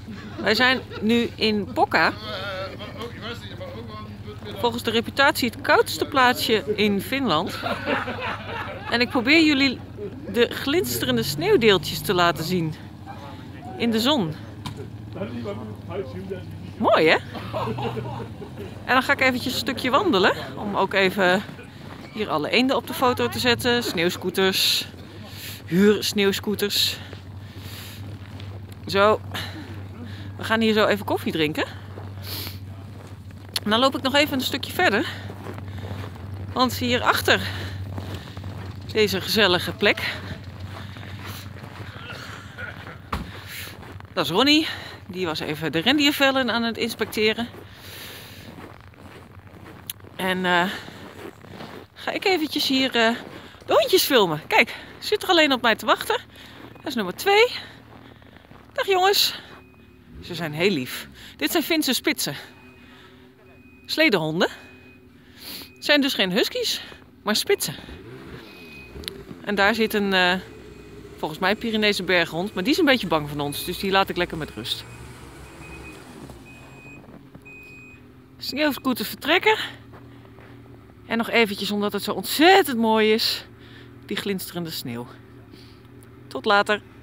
Wij zijn nu in Pokka. Volgens de reputatie het koudste plaatsje in Finland. En ik probeer jullie de glinsterende sneeuwdeeltjes te laten zien. In de zon. Mooi hè? En dan ga ik eventjes een stukje wandelen. Om ook even hier alle eenden op de foto te zetten. Sneeuwscooters. Huursneeuwscooters. Zo. We gaan hier zo even koffie drinken. En dan loop ik nog even een stukje verder. Want hierachter deze gezellige plek. Dat is Ronnie. Die was even de rendiervellen aan het inspecteren. En ga ik eventjes hier de hondjes filmen. Kijk, zit er alleen op mij te wachten. Dat is nummer 2. Dag jongens. Ze zijn heel lief. Dit zijn Finse spitsen. Sledehonden. Het zijn dus geen huskies, maar spitsen. En daar zit een, volgens mij Pyreneese berghond. Maar die is een beetje bang van ons, dus die laat ik lekker met rust. Sneeuwscooters vertrekken. En nog eventjes, omdat het zo ontzettend mooi is, die glinsterende sneeuw. Tot later.